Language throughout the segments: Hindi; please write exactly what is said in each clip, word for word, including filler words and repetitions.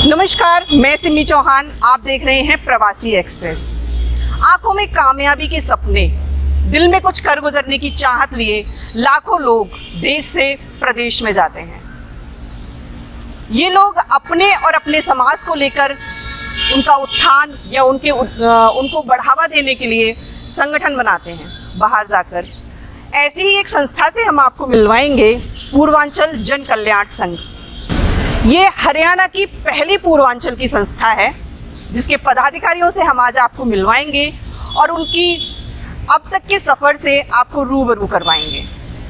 नमस्कार, मैं सिमी चौहान। आप देख रहे हैं प्रवासी एक्सप्रेस। आंखों में कामयाबी के सपने, दिल में कुछ कर गुजरने की चाहत लिए लाखों लोग देश से प्रदेश में जाते हैं। ये लोग अपने और अपने समाज को लेकर उनका उत्थान या उनके उनको बढ़ावा देने के लिए संगठन बनाते हैं बाहर जाकर। ऐसी ही एक संस्था से हम आपको मिलवाएंगे, पूर्वांचल जन कल्याण संघ। ये हरियाणा की पहली पूर्वांचल की संस्था है जिसके पदाधिकारियों से हम आज आपको मिलवाएंगे और उनकी अब तक के सफ़र से आपको रूबरू करवाएंगे।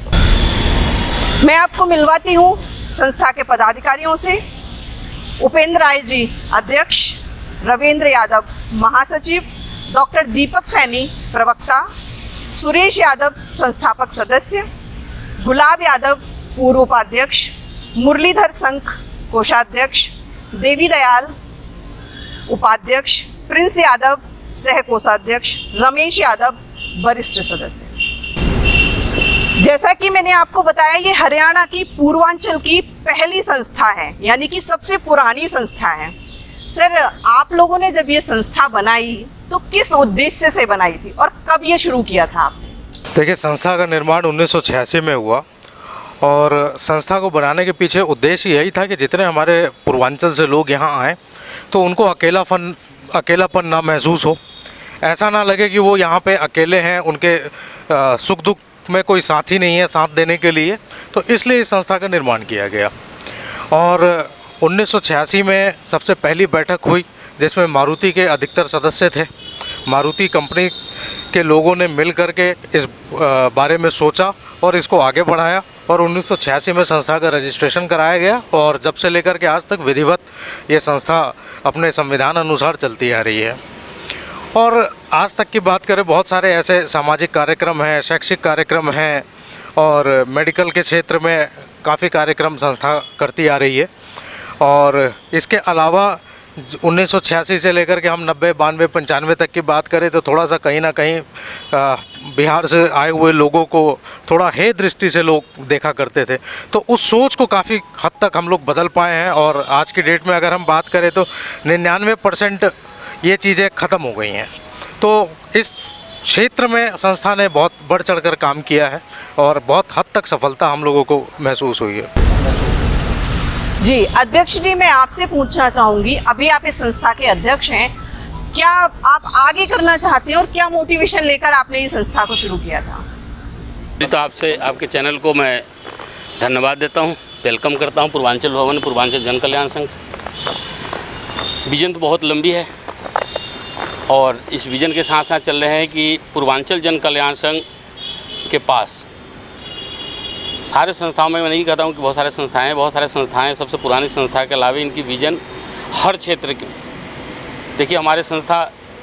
मैं आपको मिलवाती हूँ संस्था के पदाधिकारियों से। उपेंद्र राय जी अध्यक्ष, रविंद्र यादव महासचिव, डॉक्टर दीपक सैनी प्रवक्ता, सुरेश यादव संस्थापक सदस्य, गुलाब यादव पूर्व उपाध्यक्ष, मुरलीधर संख कोषाध्यक्ष, देवी दयाल उपाध्यक्ष, प्रिंस यादव सह कोषाध्यक्ष, रमेश यादव वरिष्ठ सदस्य। जैसा कि मैंने आपको बताया, ये हरियाणा की पूर्वांचल की पहली संस्था है, यानी कि सबसे पुरानी संस्था है। सर, आप लोगों ने जब ये संस्था बनाई तो किस उद्देश्य से बनाई थी और कब ये शुरू किया था आपने? देखिए, संस्था का निर्माण उन्नीस सौ छियासी में हुआ और संस्था को बनाने के पीछे उद्देश्य यही था कि जितने हमारे पूर्वांचल से लोग यहाँ आएँ तो उनको अकेलापन अकेलापन ना महसूस हो, ऐसा ना लगे कि वो यहाँ पे अकेले हैं, उनके आ, सुख दुख में कोई साथी नहीं है साथ देने के लिए। तो इसलिए इस संस्था का निर्माण किया गया और उन्नीस सौ छियासी में सबसे पहली बैठक हुई जिसमें मारुति के अधिकतर सदस्य थे। मारुति कंपनी के लोगों ने मिल कर के इस बारे में सोचा और इसको आगे बढ़ाया और उन्नीस सौ छियासी में संस्था का रजिस्ट्रेशन कराया गया और जब से लेकर के आज तक विधिवत ये संस्था अपने संविधान अनुसार चलती आ रही है। और आज तक की बात करें, बहुत सारे ऐसे सामाजिक कार्यक्रम हैं, शैक्षिक कार्यक्रम हैं और मेडिकल के क्षेत्र में काफ़ी कार्यक्रम संस्था करती आ रही है। और इसके अलावा उन्नीस सौ छियासी से लेकर के हम नब्बे बानवे पंचानवे तक की बात करें तो थोड़ा सा कहीं ना कहीं बिहार से आए हुए लोगों को थोड़ा हे दृष्टि से लोग देखा करते थे। तो उस सोच को काफ़ी हद तक हम लोग बदल पाए हैं और आज की डेट में अगर हम बात करें तो निन्यानवे परसेंट ये चीज़ें ख़त्म हो गई हैं। तो इस क्षेत्र में संस्था ने बहुत बढ़ चढ़ कर काम किया है और बहुत हद तक सफलता हम लोगों को महसूस हुई है। जी अध्यक्ष जी, मैं आपसे पूछना चाहूँगी, अभी आप इस संस्था के अध्यक्ष हैं, क्या आप आगे करना चाहते हैं और क्या मोटिवेशन लेकर आपने इस संस्था को शुरू किया था? तो आपसे, आपके चैनल को मैं धन्यवाद देता हूँ, वेलकम करता हूँ पूर्वांचल भवन पूर्वांचल जन कल्याण संघ। विजन तो बहुत लंबी है और इस विजन के साथ साथ चल रहे हैं कि पूर्वांचल जन कल्याण संघ के पास सारे संस्थाओं में, मैं नहीं कहता हूँ कि बहुत सारे संस्थाएं हैं, बहुत सारे संस्थाएं, सबसे पुरानी संस्था के अलावा इनकी विजन हर क्षेत्र के। देखिए, हमारे संस्था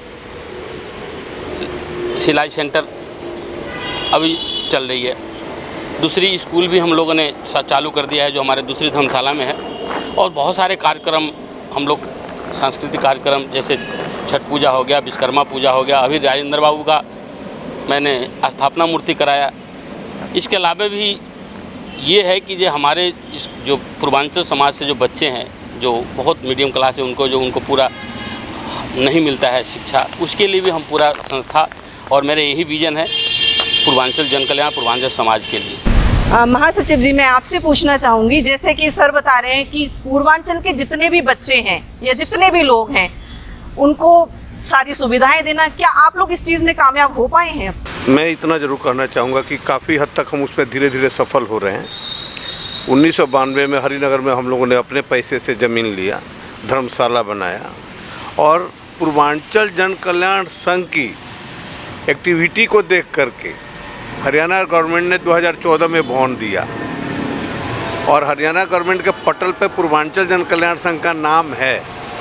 सिलाई सेंटर अभी चल रही है, दूसरी स्कूल भी हम लोगों ने चालू कर दिया है जो हमारे दूसरी धर्मशाला में है, और बहुत सारे कार्यक्रम हम लोग, सांस्कृतिक कार्यक्रम जैसे छठ पूजा हो गया, विश्वकर्मा पूजा हो गया, अभी राजेंद्र बाबू का मैंने स्थापना मूर्ति कराया। इसके अलावा भी ये है कि जो हमारे इस जो पूर्वांचल समाज से जो बच्चे हैं जो बहुत मीडियम क्लास है, उनको जो उनको पूरा नहीं मिलता है शिक्षा, उसके लिए भी हम पूरा संस्था, और मेरे यही विजन है पूर्वांचल जन कल्याण पूर्वांचल समाज के लिए। महासचिव जी, मैं आपसे पूछना चाहूँगी, जैसे कि सर बता रहे हैं कि पूर्वांचल के जितने भी बच्चे हैं या जितने भी लोग हैं उनको सारी सुविधाएं देना, क्या आप लोग इस चीज़ में कामयाब हो पाए हैं? मैं इतना ज़रूर कहना चाहूँगा कि काफ़ी हद तक हम उस पर धीरे धीरे सफल हो रहे हैं। उन्नीस सौ बानवे में हरिनगर में हम लोगों ने अपने पैसे से ज़मीन लिया, धर्मशाला बनाया और पूर्वांचल जन कल्याण संघ की एक्टिविटी को देख करके हरियाणा गवर्नमेंट ने दो हज़ार चौदह में भवन दिया और हरियाणा गवर्नमेंट के पटल पे पूर्वांचल जन कल्याण संघ का नाम है।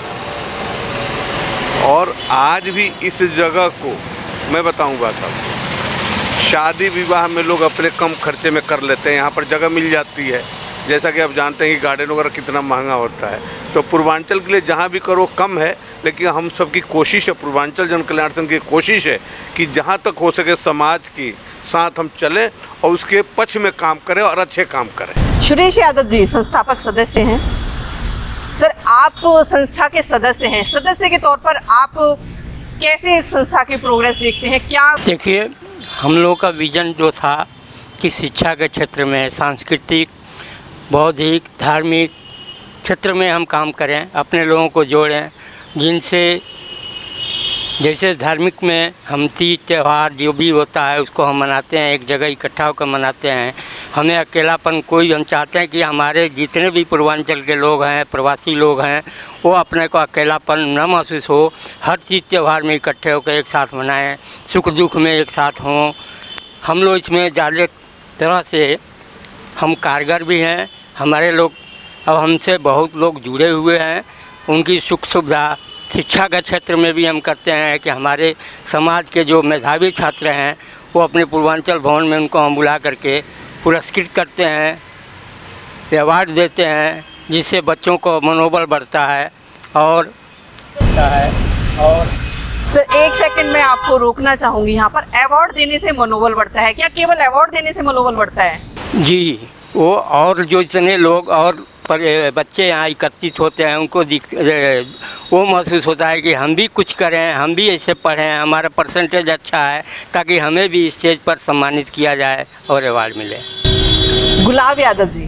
और आज भी इस जगह को मैं बताऊंगा, तब शादी विवाह में लोग अपने कम खर्चे में कर लेते हैं, यहाँ पर जगह मिल जाती है। जैसा कि आप जानते हैं कि गार्डन वगैरह कितना महंगा होता है, तो पूर्वांचल के लिए जहाँ भी करो कम है, लेकिन हम सबकी कोशिश है, पूर्वांचल जन कल्याण संघ की कोशिश है कि जहाँ तक हो सके समाज की साथ हम चलें और उसके पक्ष में काम करें और अच्छे काम करें। सुरेश यादव जी संस्थापक सदस्य हैं। सर, आप संस्था के सदस्य हैं, सदस्य के तौर पर आप कैसे इस संस्था की प्रोग्रेस देखते हैं? क्या देखिए, हम लोगों का विजन जो था कि शिक्षा के क्षेत्र में, सांस्कृतिक, बौद्धिक, धार्मिक क्षेत्र में हम काम करें, अपने लोगों को जोड़ें, जिनसे जैसे धार्मिक में हम तीज त्यौहार जो भी होता है उसको हम मनाते हैं, एक जगह इकट्ठा होकर मनाते हैं। हमें अकेलापन कोई, हम चाहते हैं कि हमारे जितने भी पूर्वांचल के लोग हैं, प्रवासी लोग हैं, वो अपने को अकेलापन न महसूस हो। हर चीज़ त्यौहार में इकट्ठे होकर एक साथ मनाएं, सुख दुख में एक साथ हों। हम लोग इसमें ज़्यादा तरह से हम कारगर भी हैं। हमारे लोग अब हमसे बहुत लोग जुड़े हुए हैं, उनकी सुख सुविधा शिक्षा के क्षेत्र में भी हम करते हैं कि हमारे समाज के जो मेधावी छात्र हैं वो अपने पूर्वांचल भवन में उनको हम बुला करके पुरस्कृत करते हैं, अवार्ड देते हैं, जिससे बच्चों को मनोबल बढ़ता है और सकता है। और सर एक सेकंड में आपको रोकना चाहूँगी, यहाँ पर अवार्ड देने से मनोबल बढ़ता है क्या? केवल अवार्ड देने से मनोबल बढ़ता है? जी, वो और जो इतने लोग और पर बच्चे यहाँ एकत्रित होते हैं, उनको वो महसूस होता है कि हम भी कुछ करें, हम भी ऐसे पढ़ें, हमारा परसेंटेज अच्छा है, ताकि हमें भी स्टेज पर सम्मानित किया जाए और अवार्ड मिले। गुलाब यादव जी,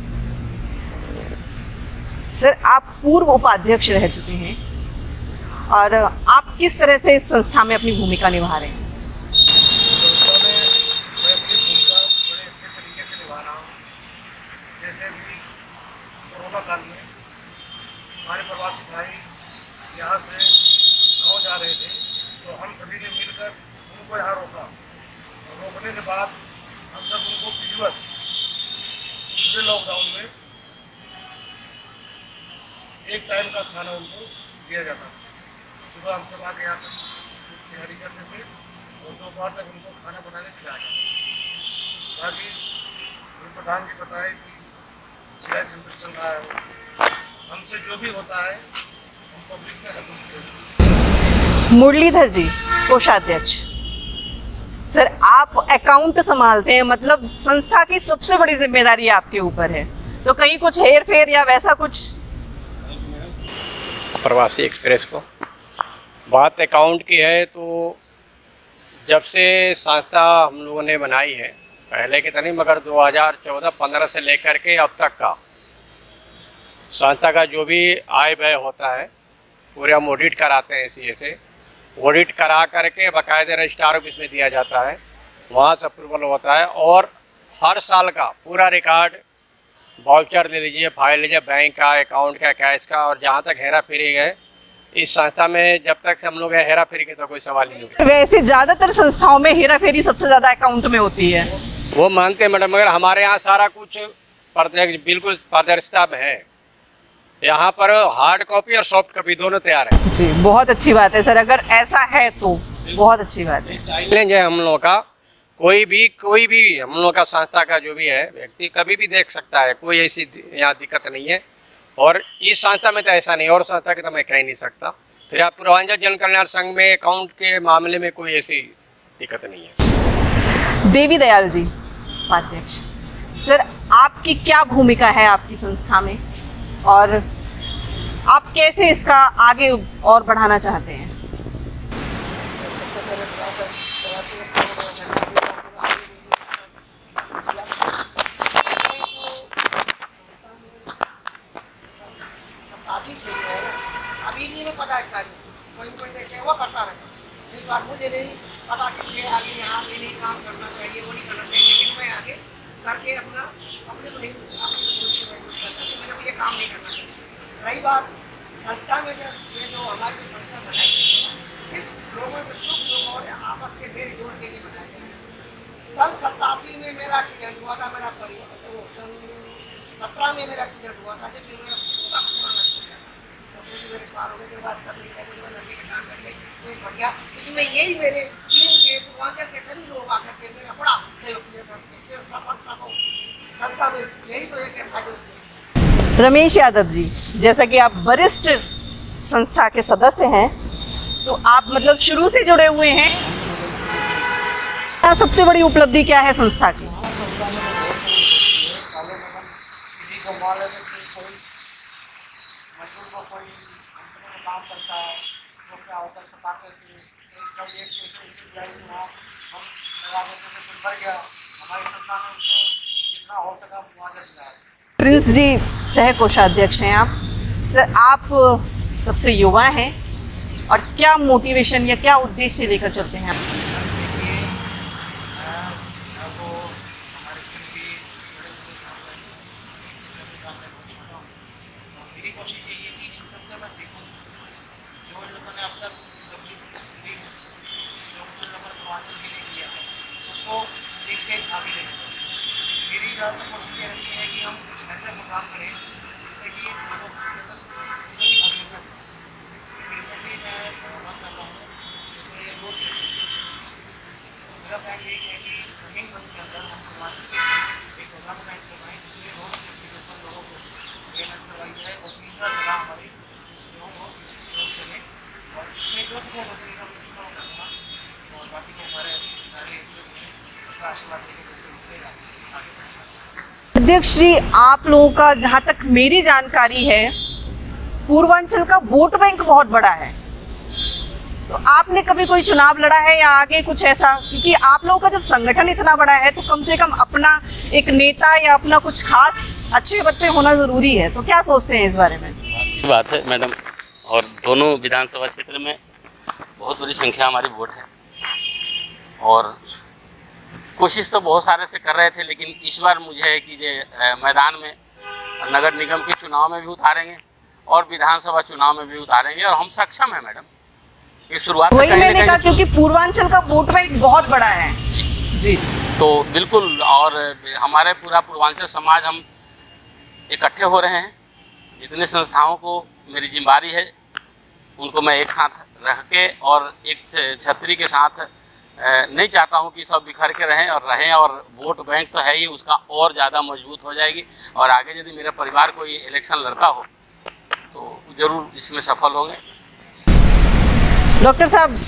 सर आप पूर्व उपाध्यक्ष रह चुके हैं और आप किस तरह से इस संस्था में अपनी भूमिका निभा रहे हैं? संस्था में मैं अपनी भूमिका बड़े अच्छे तरीके से निभा रहा हूँ। जैसे भी कोरोना काल में हमारे प्रवासी भाई यहाँ से गाँव जा रहे थे, तो हम सभी ने मिलकर उनको यहाँ रोका। और रोकने के बाद हम सब उनको विधिवत दूसरे लॉकडाउन में एक टाइम का खाना उनको दिया जाता। सुबह हम सब आके यहाँ तक तैयारी करते थे और दोपहर तक उनको खाना बना के खिलाया जाता। बाकी प्रधान जी बताए कि सिलाई सेंटर चल रहा है, हमसे जो भी होता है हम पब्लिक में हेल्प करते हैं। मुरलीधर जी, कोषाध्यक्ष, सर आप अकाउंट संभालते हैं, मतलब संस्था की सबसे बड़ी जिम्मेदारी आपके ऊपर है, तो कहीं कुछ हेर फेर या वैसा कुछ? प्रवासी एक्सप्रेस को बात अकाउंट की है, तो जब से संस्था हम लोगों ने बनाई है, पहले की तो नहीं मगर दो हज़ार चौदह पंद्रह से लेकर के अब तक का संस्था का जो भी आय व्यय होता है पूरे हम ऑडिट कराते हैं। सी ए से ऑडिट करा करके बाकायदे रजिस्ट्रार ऑफिस में दिया जाता है, वहाँ से अप्रूवल होता है और हर साल का पूरा रिकॉर्ड, वाउचर ले लीजिए, फाइल लीजिए, बैंक का, अकाउंट का, कैश का। और जहाँ तक हेरा फेरी है इस संस्था में, जब तक से हम लोग हेरा फेरी के तो कोई सवाल नहीं होता। वैसे ज्यादातर संस्थाओं में हेरा फेरी सबसे ज्यादा अकाउंट में होती है, वो मानते हैं मैडम, मगर हमारे यहाँ सारा कुछ पारदर्शी, बिल्कुल पारदर्शिता में है। यहाँ पर हार्ड कॉपी और सॉफ्ट कॉपी दोनों तैयार है। जी, बहुत अच्छी बात है सर, अगर ऐसा है तो बहुत अच्छी बात है। चैलेंज है हम लोगों का, कोई भी कोई भी हम लोग का संस्था का जो भी है व्यक्ति कभी भी देख सकता है, कोई ऐसी यहाँ दिक्कत नहीं है। और इस संस्था में तो ऐसा नहीं, और संस्था के तो मैं कह नहीं सकता। फिर आप पूर्वांचल जन कल्याण संघ में अकाउंट के मामले में कोई ऐसी दिक्कत नहीं है। देवी दयाल जी, उपाध्यक्ष, सर आपकी क्या भूमिका है आपकी संस्था में और आप कैसे इसका आगे और बढ़ाना चाहते हैं? सबसे पहले प्रवासी सतासी से है, अभी नहीं मैं पदाधिकारी कोई कोई सेवा करता रहता। कई बार मुझे नहीं पता कि आगे यहाँ ये नहीं काम करना चाहिए, वो नहीं करना चाहिए, लेकिन मैं आगे करके अपना अपने को नहीं मैंने ये काम नहीं करना चाहिए। रही बात संस्था में, जो ये जो हमारी जो संस्था बनाई सिर्फ लोगों के सुख दुख और आपस के मेल जोड़ के लिए बनाई गई। सन सत्तासी में मेरा एक्सीडेंट हुआ था, मेरा परिवार वो सन सत्रह में मेरा एक्सीडेंट हुआ था, जब मेरा पूरा पूरा नष्ट हो गया था। सत्रह में मेरे पार हो गए के बाद करने के बाद लड़के का काम करके कोई बढ़ गया। इसमें यही मेरे टीम के पूर्वांचल के सभी लोग आकर के मेरा बड़ा सहयोग किया था। इससे संस्था को संस्था में यही तो एक फायदे होते। रमेश यादव जी, जैसा कि आप वरिष्ठ संस्था के सदस्य हैं, तो आप मतलब शुरू से जुड़े हुए हैं, सबसे बड़ी उपलब्धि क्या है संस्था की? किसी को मान लेते कोई मजदूर को कंपनी में काम करता है वो क्या होता है सता करके कल एक पैसे ऐसे जाए कि वहाँ हम लगा देते थे फिर भर गया हमारी संस्था में उनको जितना हो सका मुआवजा दिया। प्रिंस जी सह कोषाध्यक्ष हैं आप। सर आप सबसे युवा हैं और क्या मोटिवेशन या क्या उद्देश्य लेकर चलते हैं आप? देखिए मैं तो हमारे फिर भी बड़े बड़े सबके सामने बहुत छोटा हूँ तो मेरी कोशिश यही है कि इन सबसे मैं सीखूँ जो इन लोगों ने अब तक तकलीफ दी है जो कुछ लोगों ने पूर्वांचल के लिए किया है उसको एक स्टेज आगे ले जाए। मेरी ज़्यादातर कोशिश ये रहती है कि हम कुछ ऐसा प्रोग्राम करें जिससे कि लोगों के अंदर चीज़ों की अवेयरनेस है। रिसेंटली मैं प्रोग्राम कर रहा हूँ जैसे रोड सेफ्टी मेरा प्लान यही है कि रनिंग मंथ के अंदर हम पूर्वांचल के एक प्रोग्राम ऑर्गेनाइज करवाएं जिसमें रोड सेफ्टी के ऊपर लोगों को अवेयरनेस करवाई जाए और तीन चार जगह हमारे लोगों को रोज चले और इसमें जो सपोर्ट हो सकेगा मैं उसका करूँगा और बाकी तो हमारे सारे आशीर्वाद लेके जैसे उठेगा आगे बढ़ेगा। अध्यक्ष जी आप लोगों का जहाँ तक मेरी जानकारी है पूर्वांचल का वोट बैंक बहुत बड़ा है तो आपने कभी कोई चुनाव लड़ा है या आगे कुछ ऐसा, क्योंकि आप लोगों का जब संगठन इतना बड़ा है तो कम से कम अपना एक नेता या अपना कुछ खास अच्छे पद पे होना जरूरी है, तो क्या सोचते हैं इस बारे में? ये बात है मैडम, और दोनों विधानसभा क्षेत्र में बहुत बड़ी संख्या हमारी वोट है और कोशिश तो बहुत सारे से कर रहे थे लेकिन इस बार मुझे है कि ये मैदान में नगर निगम के चुनाव में भी उतारेंगे और विधानसभा चुनाव में भी उतारेंगे और हम सक्षम हैं मैडम। ये शुरुआत वही मैंने कहा क्योंकि पूर्वांचल का वोट बैंक बहुत बड़ा है जी जी तो बिल्कुल, और हमारे पूरा पूर्वांचल समाज हम इकट्ठे हो रहे हैं। जितने संस्थाओं को मेरी जिम्मेदारी है उनको मैं एक साथ रख के और एक छतरी के साथ नहीं चाहता हूं कि सब बिखर के रहें और रहें और वोट बैंक तो है ही उसका और ज़्यादा मजबूत हो जाएगी और आगे यदि मेरा परिवार कोई इलेक्शन लड़ता हो तो ज़रूर इसमें सफल होंगे। डॉक्टर साहब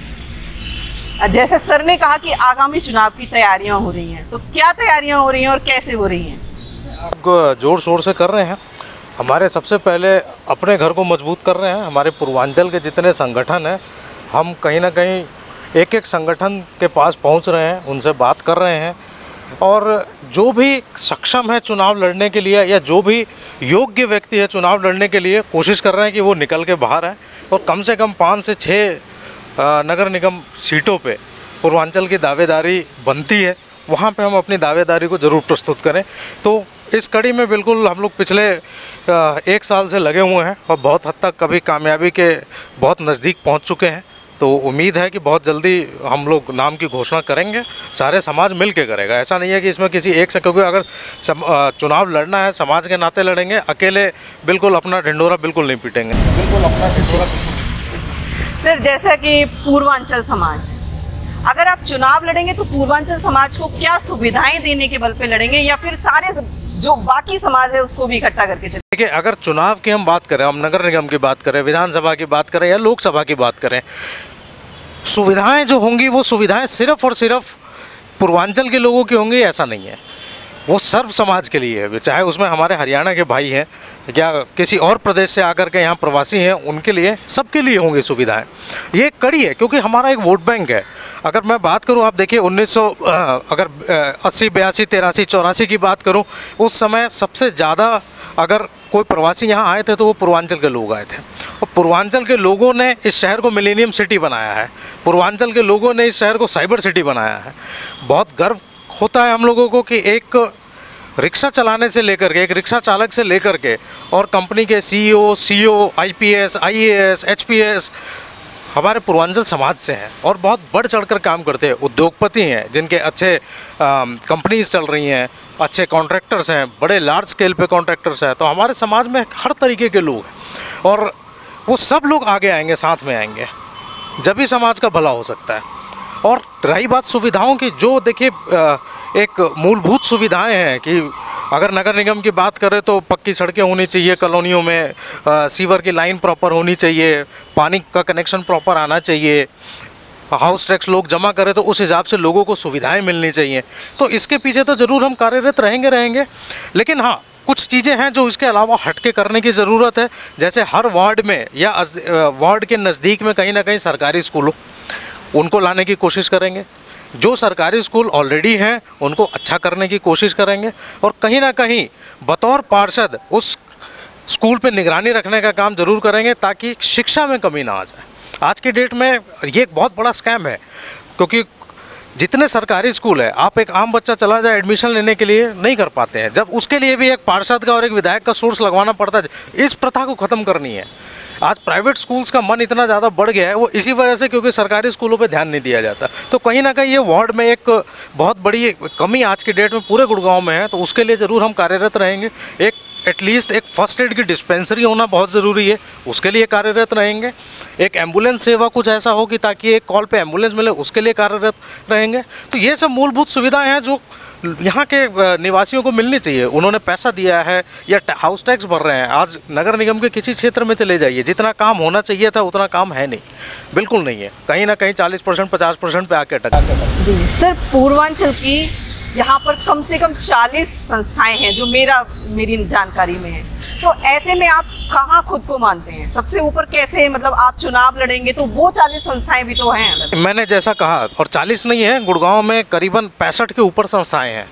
जैसे सर ने कहा कि आगामी चुनाव की तैयारियां हो रही हैं, तो क्या तैयारियां हो रही हैं और कैसे हो रही हैं? अब जोर शोर से कर रहे हैं। हमारे सबसे पहले अपने घर को मजबूत कर रहे हैं। हमारे पूर्वांचल के जितने संगठन हैं हम कहीं ना कहीं एक एक संगठन के पास पहुंच रहे हैं, उनसे बात कर रहे हैं और जो भी सक्षम है चुनाव लड़ने के लिए या जो भी योग्य व्यक्ति है चुनाव लड़ने के लिए कोशिश कर रहे हैं कि वो निकल के बाहर आए और कम से कम पाँच से छः नगर निगम सीटों पे पूर्वांचल की दावेदारी बनती है, वहाँ पे हम अपनी दावेदारी को ज़रूर प्रस्तुत करें। तो इस कड़ी में बिल्कुल हम लोग पिछले एक साल से लगे हुए हैं और बहुत हद तक कभी कामयाबी के बहुत नज़दीक पहुँच चुके हैं। तो उम्मीद है कि बहुत जल्दी हम लोग नाम की घोषणा करेंगे, सारे समाज मिल के करेगा। ऐसा नहीं है कि इसमें किसी एक से, क्योंकि अगर सम, चुनाव लड़ना है समाज के नाते लड़ेंगे, अकेले बिल्कुल अपना ढिंडोरा बिल्कुल नहीं पीटेंगे, बिल्कुल अपना ढिंडोरा। सर जैसा कि पूर्वांचल समाज, अगर आप चुनाव लड़ेंगे तो पूर्वांचल समाज को क्या सुविधाएं देने के बल पे लड़ेंगे या फिर सारे जो बाकी समाज है उसको भी इकट्ठा करके चलेंगे? देखिए, अगर चुनाव की हम बात करें, हम नगर निगम की बात करें, विधानसभा की बात करें या लोकसभा की बात करें, सुविधाएं जो होंगी वो सुविधाएं सिर्फ और सिर्फ पूर्वांचल के लोगों की होंगी ऐसा नहीं है, वो सर्व समाज के लिए है। चाहे उसमें हमारे हरियाणा के भाई हैं या किसी और प्रदेश से आकर के यहाँ प्रवासी हैं, उनके लिए, सबके लिए होंगी सुविधाएं। ये एक कड़ी है क्योंकि हमारा एक वोट बैंक है। अगर मैं बात करूं, आप देखिए उन्नीस सौ अगर अस्सी बयासी तिरासी चौरासी की बात करूं, उस समय सबसे ज़्यादा अगर कोई प्रवासी यहाँ आए थे तो वो पूर्वांचल के लोग आए थे और पूर्वांचल के लोगों ने इस शहर को मिलेनियम सिटी बनाया है, पूर्वांचल के लोगों ने इस शहर को साइबर सिटी बनाया है। बहुत गर्व होता है हम लोगों को कि एक रिक्शा चलाने से लेकर के, एक रिक्शा चालक से लेकर के और कंपनी के CEO, CO, IPS, IAS, HPS हमारे पूर्वांचल समाज से हैं और बहुत बढ़ चढ़कर काम करते हैं। उद्योगपति हैं जिनके अच्छे कंपनीज चल रही हैं, अच्छे कॉन्ट्रैक्टर्स हैं, बड़े लार्ज स्केल पे कॉन्ट्रैक्टर्स हैं। तो हमारे समाज में हर तरीके के लोग हैं और वो सब लोग आगे आएंगे, साथ में आएंगे, जब भी समाज का भला हो सकता है। और रही बात सुविधाओं की, जो देखिए एक मूलभूत सुविधाएं हैं कि अगर नगर निगम की बात करें तो पक्की सड़कें होनी चाहिए कॉलोनियों में, सीवर की लाइन प्रॉपर होनी चाहिए, पानी का कनेक्शन प्रॉपर आना चाहिए, हाउस टैक्स लोग जमा करें तो उस हिसाब से लोगों को सुविधाएं मिलनी चाहिए। तो इसके पीछे तो ज़रूर हम कार्यरत रहेंगे रहेंगे लेकिन हाँ, कुछ चीज़ें हैं जो इसके अलावा हटके करने की ज़रूरत है। जैसे हर वार्ड में या वार्ड के नज़दीक में कहीं ना कहीं सरकारी स्कूल हो, उनको लाने की कोशिश करेंगे। जो सरकारी स्कूल ऑलरेडी हैं उनको अच्छा करने की कोशिश करेंगे और कहीं ना कहीं बतौर पार्षद उस स्कूल पे निगरानी रखने का काम ज़रूर करेंगे ताकि शिक्षा में कमी ना आ जाए। आज की डेट में ये एक बहुत बड़ा स्कैम है, क्योंकि जितने सरकारी स्कूल है, आप एक आम बच्चा चला जाए एडमिशन लेने के लिए नहीं कर पाते हैं, जब उसके लिए भी एक पार्षद का और एक विधायक का सोर्स लगवाना पड़ता है। इस प्रथा को ख़त्म करनी है। आज प्राइवेट स्कूल्स का मन इतना ज़्यादा बढ़ गया है वो इसी वजह से, क्योंकि सरकारी स्कूलों पे ध्यान नहीं दिया जाता। तो कहीं ना कहीं ये वार्ड में एक बहुत बड़ी कमी आज की डेट में पूरे गुड़गांव में है, तो उसके लिए ज़रूर हम कार्यरत रहेंगे। एक एटलीस्ट एक फ़र्स्ट एड की डिस्पेंसरी होना बहुत ज़रूरी है, उसके लिए कार्यरत रहेंगे। एक एम्बुलेंस सेवा कुछ ऐसा हो कि ताकि एक कॉल पे एम्बुलेंस मिले, उसके लिए कार्यरत रहेंगे। तो ये सब मूलभूत सुविधाएं हैं जो यहाँ के निवासियों को मिलनी चाहिए। उन्होंने पैसा दिया है या हाउस टैक्स भर रहे हैं। आज नगर निगम के किसी क्षेत्र में चले जाइए, जितना काम होना चाहिए था उतना काम है नहीं, बिल्कुल नहीं है। कहीं ना कहीं चालीस परसेंट पचास परसेंट पे आके अटक जी सर, पूर्वांचल की यहाँ पर कम से कम चालीस संस्थाएं हैं जो मेरा मेरी जानकारी में है। तो ऐसे में आप कहाँ खुद को मानते हैं सबसे ऊपर? कैसे, मतलब आप चुनाव लड़ेंगे तो वो चालीस संस्थाएं भी तो हैं। मैंने जैसा कहा, और चालीस नहीं है, गुड़गांव में करीबन पैंसठ के ऊपर संस्थाएं हैं।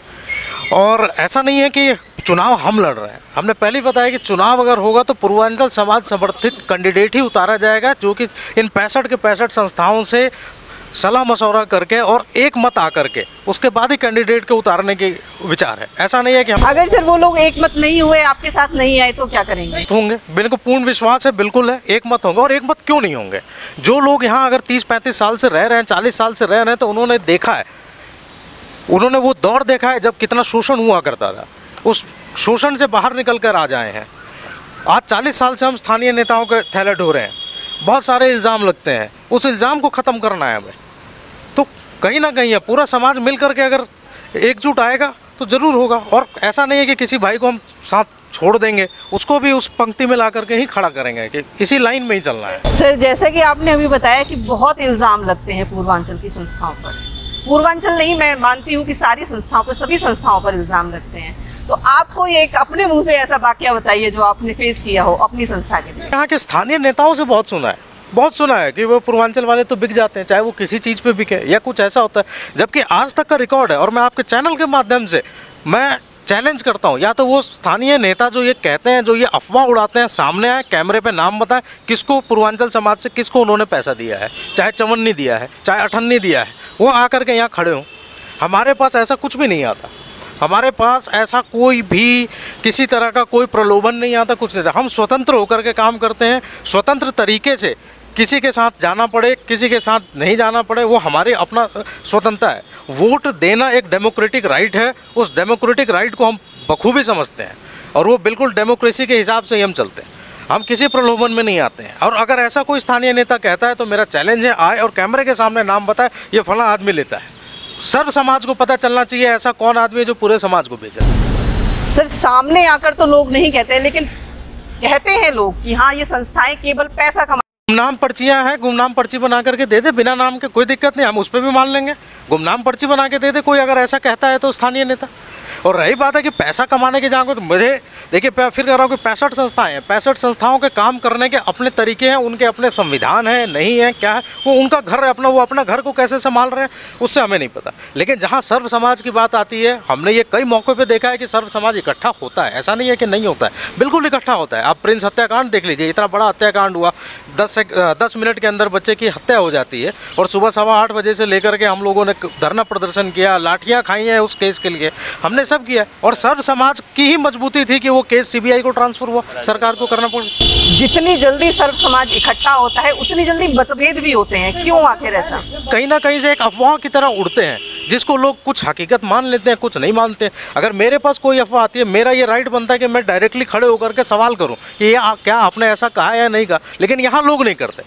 और ऐसा नहीं है कि चुनाव हम लड़ रहे हैं। हमने पहले ही बताया कि चुनाव अगर होगा तो पूर्वांचल समाज समर्थित कैंडिडेट ही उतारा जाएगा, जो कि इन पैंसठ के पैंसठ संस्थाओं से सलाह मशवरा करके और एक मत आकर के उसके बाद ही कैंडिडेट के उतारने के विचार है। ऐसा नहीं है कि हम अगर सर वो लोग एक मत नहीं हुए, आपके साथ नहीं आए, तो क्या करेंगे? होंगे, बिल्कुल पूर्ण विश्वास है, बिल्कुल है, एक मत होंगे। और एक मत क्यों नहीं होंगे? जो लोग यहाँ अगर तीस पैंतीस साल से रह रहे हैं, चालीस साल से रह रहे हैं, तो उन्होंने देखा है, उन्होंने वो दौर देखा है जब कितना शोषण हुआ करता था। उस शोषण से बाहर निकल कर आ जाए हैं। आज चालीस साल से हम स्थानीय नेताओं के थैले ढो रहे हैं, बहुत सारे इल्ज़ाम लगते हैं, उस इल्ज़ाम को ख़त्म करना है हमें। तो कहीं ना कहीं पूरा समाज मिल कर के अगर एकजुट आएगा तो ज़रूर होगा। और ऐसा नहीं है कि किसी भाई को हम साथ छोड़ देंगे, उसको भी उस पंक्ति में ला करके ही खड़ा करेंगे कि इसी लाइन में ही चलना है। सर, जैसे कि आपने अभी बताया कि बहुत इल्ज़ाम लगते हैं पूर्वांचल की संस्थाओं पर। पूर्वांचल नहीं, मैं मानती हूँ कि सारी संस्थाओं पर, सभी संस्थाओं पर इल्ज़ाम लगते हैं। तो आपको एक अपने मुँह से ऐसा वाकया बताइए जो आपने फेस किया हो अपनी संस्था के लिए। यहाँ के स्थानीय नेताओं से बहुत सुना है, बहुत सुना है कि वो पूर्वांचल वाले तो बिक जाते हैं, चाहे वो किसी चीज़ पे बिके या कुछ ऐसा होता है। जबकि आज तक का रिकॉर्ड है, और मैं आपके चैनल के माध्यम से मैं चैलेंज करता हूँ, या तो वो स्थानीय नेता जो ये कहते हैं, जो ये अफवाह उड़ाते हैं, सामने आए, कैमरे पे नाम बताएं किसको पूर्वांचल समाज से किसको उन्होंने पैसा दिया है, चाहे चवन्नी दिया है, चाहे अठन्नी दिया है, वो आकर के यहाँ खड़े हों। हमारे पास ऐसा कुछ भी नहीं आता, हमारे पास ऐसा कोई भी किसी तरह का कोई प्रलोभन नहीं आता, कुछ नहीं आता। हम स्वतंत्र होकर के काम करते हैं, स्वतंत्र तरीके से। किसी के साथ जाना पड़े, किसी के साथ नहीं जाना पड़े, वो हमारी अपना स्वतंत्रता है। वोट देना एक डेमोक्रेटिक राइट है, उस डेमोक्रेटिक राइट को हम बखूबी समझते हैं, और वो बिल्कुल डेमोक्रेसी के हिसाब से ही हम चलते हैं। हम किसी प्रलोभन में नहीं आते हैं। और अगर ऐसा कोई स्थानीय नेता कहता है तो मेरा चैलेंज है, आए और कैमरे के सामने नाम बताए ये फला आदमी लेता है। सर्व समाज को पता चलना चाहिए ऐसा कौन आदमी है जो पूरे समाज को बेचा है। सर, सामने आकर तो लोग नहीं कहते, लेकिन कहते हैं लोग कि हाँ ये संस्थाएं केवल पैसा कमा। गुमनाम पर्चियां हैं, गुमनाम पर्ची बना करके दे दे, बिना नाम के कोई दिक्कत नहीं, हम उस पर भी मान लेंगे। गुमनाम पर्ची बना के दे दे कोई, अगर ऐसा कहता है तो स्थानीय नेता। और रही बात है कि पैसा कमाने के जहाँ को, तो मुझे देखिए फिर कह रहा हूँ कि पैंसठ संस्थाएं हैं, पैंसठ संस्थाओं के काम करने के अपने तरीके हैं, उनके अपने संविधान हैं, नहीं है क्या है, वो उनका घर है अपना, वो अपना घर को कैसे संभाल रहे हैं उससे हमें नहीं पता। लेकिन जहाँ सर्व समाज की बात आती है, हमने ये कई मौक़ों पर देखा है कि सर्व समाज इकट्ठा होता है, ऐसा नहीं है कि नहीं होता है, बिल्कुल इकट्ठा होता है। आप प्रिंस हत्याकांड देख लीजिए, इतना बड़ा हत्याकांड हुआ, दस से दस मिनट के अंदर बच्चे की हत्या हो जाती है, और सुबह सवा आठ बजे से लेकर के हम लोगों ने धरना प्रदर्शन किया, लाठियाँ खाई हैं उस केस के लिए, हमने सब किया। और सर्व समाज की ही मजबूती थी कि वो केस सीबीआई को ट्रांसफर हुआ, सरकार को करना पड़ा। जितनी जल्दी सर्व समाज इकट्ठा होता है उतनी जल्दी मतभेद भी होते हैं, क्यों आखिर ऐसा? कहीं ना कहीं से एक अफवाह की तरह उड़ते हैं, जिसको लोग कुछ हकीकत मान लेते हैं, कुछ नहीं मानते। अगर मेरे पास कोई अफवाह आती है, मेरा ये राइट बनता है कि मैं डायरेक्टली खड़े होकर के सवाल करूं कि ये क्या आपने ऐसा कहा या नहीं कहा, लेकिन यहाँ लोग नहीं करते।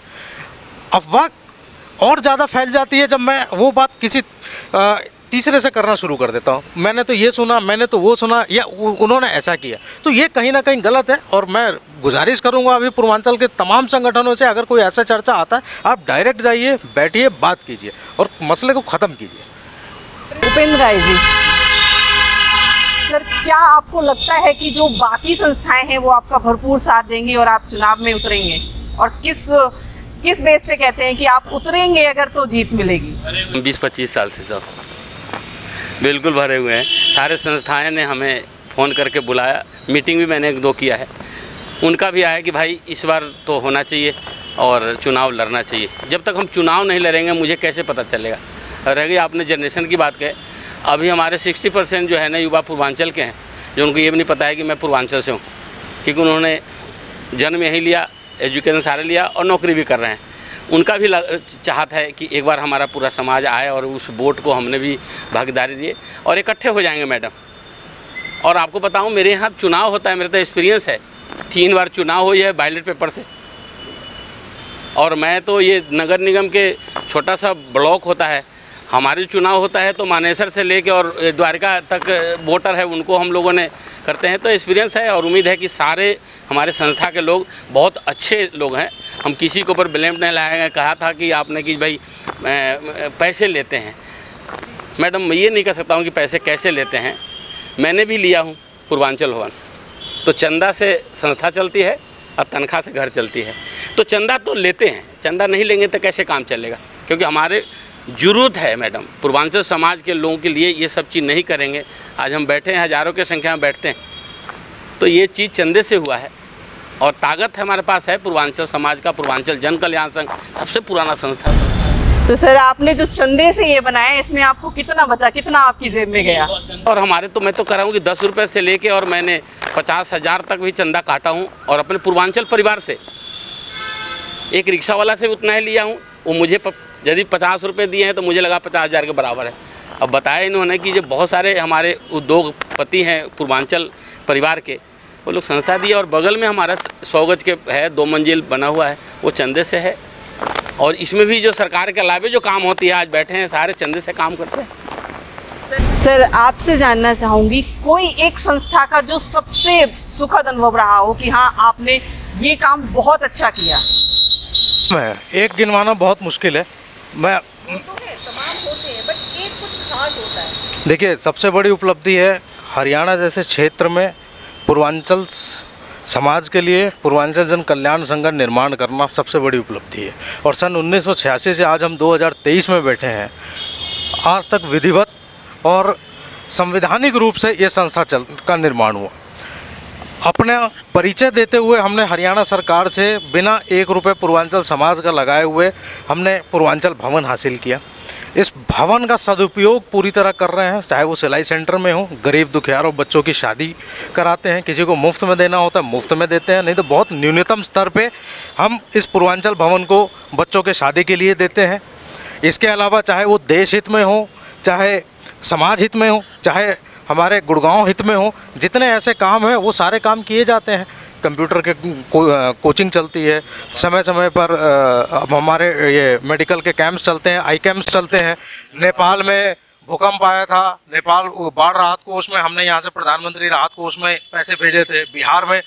अफवाह और ज़्यादा फैल जाती है जब मैं वो बात किसी आ, तीसरे से करना शुरू कर देता हूँ। मैंने तो ये सुना, मैंने तो वो सुना, या उन्होंने ऐसा किया, तो ये कहीं ना कहीं गलत है। और मैं गुजारिश करूँगा अभी पूर्वांचल के तमाम संगठनों से, अगर कोई ऐसा चर्चा आता है, आप डायरेक्ट जाइए, बैठिए, बात कीजिए और मसले को ख़त्म कीजिए। उपेंद्र राय जी, सर क्या आपको लगता है कि जो बाकी संस्थाएं हैं वो आपका भरपूर साथ देंगी और आप चुनाव में उतरेंगे? और किस किस बेस पे कहते हैं कि आप उतरेंगे अगर तो जीत मिलेगी? बीस पच्चीस साल से सब बिल्कुल भरे हुए हैं। सारे संस्थाएं ने हमें फ़ोन करके बुलाया, मीटिंग भी मैंने एक दो किया है। उनका भी आया कि भाई इस बार तो होना चाहिए और चुनाव लड़ना चाहिए। जब तक हम चुनाव नहीं लड़ेंगे मुझे कैसे पता चलेगा। रह गई आपने जनरेशन की बात कहे, अभी हमारे साठ परसेंट जो है ना युवा पूर्वांचल के हैं, जो उनको ये भी नहीं पता है कि मैं पूर्वांचल से हूँ, क्योंकि उन्होंने जन्म यहीं लिया, एजुकेशन सारे लिया और नौकरी भी कर रहे हैं। उनका भी चाहत है कि एक बार हमारा पूरा समाज आए और उस वोट को हमने भी भागीदारी दिए और इकट्ठे हो जाएंगे मैडम। और आपको बताऊं मेरे यहाँ चुनाव होता है, मेरा तो एक्सपीरियंस है, तीन बार चुनाव हुई है बैलेट पेपर से। और मैं तो ये नगर निगम के छोटा सा ब्लॉक होता है, हमारे चुनाव होता है तो मानेसर से लेके और द्वारका तक वोटर है उनको हम लोगों ने करते हैं। तो एक्सपीरियंस है और उम्मीद है कि सारे हमारे संस्था के लोग बहुत अच्छे लोग हैं। हम किसी के ऊपर ब्लेम नहीं लाएंगे। कहा था कि आपने कि भाई पैसे लेते हैं, मैडम मैं ये नहीं कह सकता हूँ कि पैसे कैसे लेते हैं। मैंने भी लिया हूँ पूर्वांचल भवन, तो चंदा से संस्था चलती है और तनख्वाह से घर चलती है। तो चंदा तो लेते हैं, चंदा नहीं लेंगे तो कैसे काम चलेगा? क्योंकि हमारे ज़रूरत है मैडम, पूर्वांचल समाज के लोगों के लिए ये सब चीज़ नहीं करेंगे। आज हम बैठे हैं, हज़ारों की संख्या में बैठते हैं, तो ये चीज़ चंदे से हुआ है और ताकत है हमारे पास है पूर्वांचल समाज का। पूर्वांचल जन कल्याण संघ सबसे पुराना संस्था है। तो सर आपने जो चंदे से ये बनाया, इसमें आपको कितना बचा, कितना आपकी जेब में गया? और हमारे तो मैं तो कर रहा हूँ कि दस रुपये से लेके और मैंने पचास हज़ार तक भी चंदा काटा हूँ और अपने पूर्वांचल परिवार से एक रिक्शा वाला से उतना ही लिया हूँ। वो मुझे यदि पचास रुपये दिए हैं तो मुझे लगा पचास हज़ार के बराबर है। अब बताया इन्होंने कि जो बहुत सारे हमारे उद्योगपति हैं पूर्वांचल परिवार के, वो लोग संस्था दिए और बगल में हमारा सौ गज के है, दो मंजिल बना हुआ है, वो चंदे से है। और इसमें भी जो सरकार के अलावा जो काम होती है, आज बैठे हैं सारे चंदे से काम करते हैं। सर आपसे जानना चाहूँगी, कोई एक संस्था का जो सबसे सुखद अनुभव रहा हो कि हाँ आपने ये काम बहुत अच्छा किया? मैं एक गिनवाना बहुत मुश्किल है। मैं तो है, तमाम होते हैं, बट एक कुछ खास होता है। देखिए, सबसे बड़ी उपलब्धि है हरियाणा जैसे क्षेत्र में पूर्वांचल समाज के लिए पूर्वांचल जन कल्याण संघ का निर्माण करना सबसे बड़ी उपलब्धि है। और सन उन्नीस सौ छियासी से आज हम दो हज़ार तेईस में बैठे हैं, आज तक विधिवत और संवैधानिक रूप से ये संस्था चल का निर्माण हुआ। अपना परिचय देते हुए हमने हरियाणा सरकार से बिना एक रुपये पूर्वांचल समाज का लगाए हुए हमने पूर्वांचल भवन हासिल किया। इस भवन का सदुपयोग पूरी तरह कर रहे हैं, चाहे वो सिलाई सेंटर में हो, गरीब दुखियारों बच्चों की शादी कराते हैं, किसी को मुफ्त में देना होता है मुफ्त में देते हैं, नहीं तो बहुत न्यूनतम स्तर पे हम इस पूर्वांचल भवन को बच्चों के शादी के लिए देते हैं। इसके अलावा चाहे वो देश हित में हो, चाहे समाज हित में हो, चाहे हमारे गुड़गांव हित में हो, जितने ऐसे काम हैं वो सारे काम किए जाते हैं। कंप्यूटर के को, कोचिंग चलती है, समय समय पर अब हमारे ये मेडिकल के कैंप्स चलते हैं, आई कैंप्स चलते हैं। नेपाल में भूकंप आया था, नेपाल बाढ़ राहत कोष में हमने यहाँ से प्रधानमंत्री राहत कोष में पैसे भेजे थे। बिहार में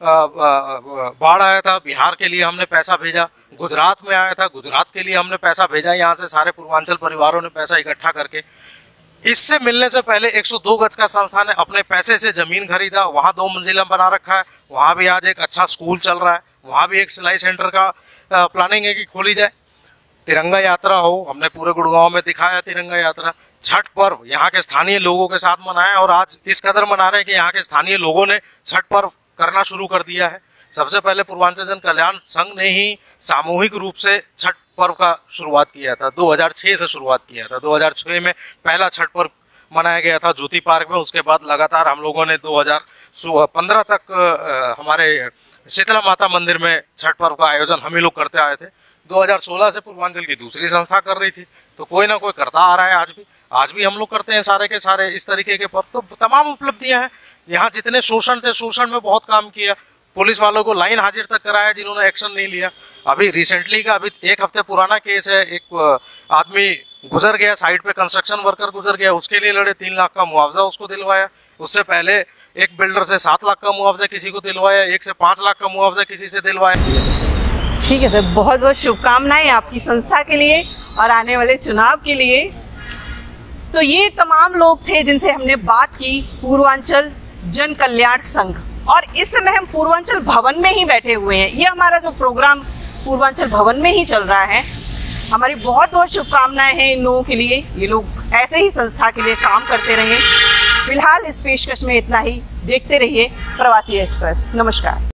बाढ़ आया था, बिहार के लिए हमने पैसा भेजा। गुजरात में आया था, गुजरात के लिए हमने पैसा भेजा। यहाँ से सारे पूर्वांचल परिवारों ने पैसा इकट्ठा करके, इससे मिलने से पहले एक सौ दो गज का संस्था ने अपने पैसे से ज़मीन खरीदा, वहाँ दो मंजिला बना रखा है। वहाँ भी आज एक अच्छा स्कूल चल रहा है, वहाँ भी एक सिलाई सेंटर का प्लानिंग है कि खोली जाए। तिरंगा यात्रा हो, हमने पूरे गुड़गांव में दिखाया तिरंगा यात्रा। छठ पर्व यहाँ के स्थानीय लोगों के साथ मनाया और आज इस कदर मना रहे हैं कि यहाँ के स्थानीय लोगों ने छठ पर्व करना शुरू कर दिया है। सबसे पहले पूर्वांचल जन कल्याण संघ ने ही सामूहिक रूप से छठ पर्व का शुरुआत किया था, दो हज़ार छह से शुरुआत किया था। दो हज़ार छह में पहला छठ पर्व मनाया गया था ज्योति पार्क में। उसके बाद लगातार हम लोगों ने दो हज़ार पंद्रह तक हमारे शीतला माता मंदिर में छठ पर्व का आयोजन हम ही लोग करते आए थे। दो हज़ार सोलह से पूर्वांचल की दूसरी संस्था कर रही थी, तो कोई ना कोई करता आ रहा है। आज भी आज भी हम लोग करते हैं सारे के सारे इस तरीके के पर्व। तो तमाम उपलब्धियाँ हैं। यहाँ जितने शोषण थे, शोषण में बहुत काम किया। पुलिस वालों को लाइन हाजिर तक कराया जिन्होंने एक्शन नहीं लिया। अभी रिसेंटली का, अभी एक हफ्ते पुराना केस है, एक आदमी गुजर गया, साइड पे कंस्ट्रक्शन वर्कर गुजर गया, उसके लिए लड़े, तीन लाख का मुआवजा उसको दिलवाया। उससे पहले एक बिल्डर से सात लाख का मुआवजा किसी को दिलवाया, एक से पाँच लाख का मुआवजा किसी से दिलवाया। ठीक है सर, बहुत बहुत शुभकामनाएं आपकी संस्था के लिए और आने वाले चुनाव के लिए। तो ये तमाम लोग थे जिनसे हमने बात की पूर्वांचल जन कल्याण संघ, और इस समय हम पूर्वांचल भवन में ही बैठे हुए हैं। ये हमारा जो प्रोग्राम पूर्वांचल भवन में ही चल रहा है। हमारी बहुत बहुत शुभकामनाएं हैं इन लोगों के लिए। ये लोग ऐसे ही संस्था के लिए काम करते रहें। फिलहाल इस पेशकश में इतना ही। देखते रहिए प्रवासी एक्सप्रेस। नमस्कार।